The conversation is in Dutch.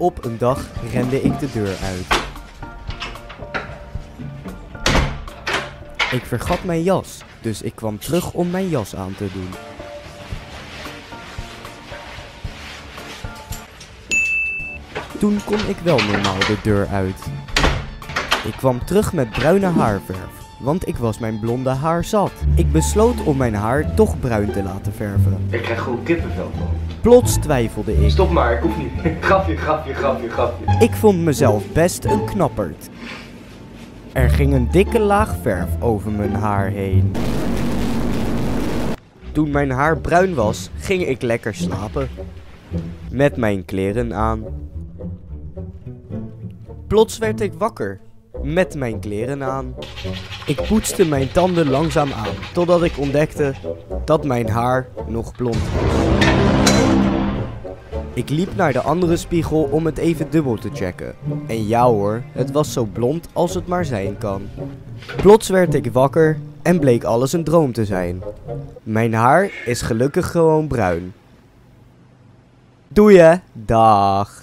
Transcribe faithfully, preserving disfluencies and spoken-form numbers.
Op een dag rende ik de deur uit. Ik vergat mijn jas, dus ik kwam terug om mijn jas aan te doen. Toen kon ik wel normaal de deur uit. Ik kwam terug met bruine haarverf, want ik was mijn blonde haar zat. Ik besloot om mijn haar toch bruin te laten verven. Ik krijg gewoon kippenvel van. Plots twijfelde ik. Stop maar, ik hoef niet. Grapje, grapje, grapje, grapje. Ik vond mezelf best een knapperd. Er ging een dikke laag verf over mijn haar heen. Toen mijn haar bruin was, ging ik lekker slapen. Met mijn kleren aan. Plots werd ik wakker. Met mijn kleren aan. Ik poetste mijn tanden langzaam aan, totdat ik ontdekte dat mijn haar nog blond was. Ik liep naar de andere spiegel om het even dubbel te checken. En ja hoor, het was zo blond als het maar zijn kan. Plots werd ik wakker en bleek alles een droom te zijn. Mijn haar is gelukkig gewoon bruin. Doei hè, dag.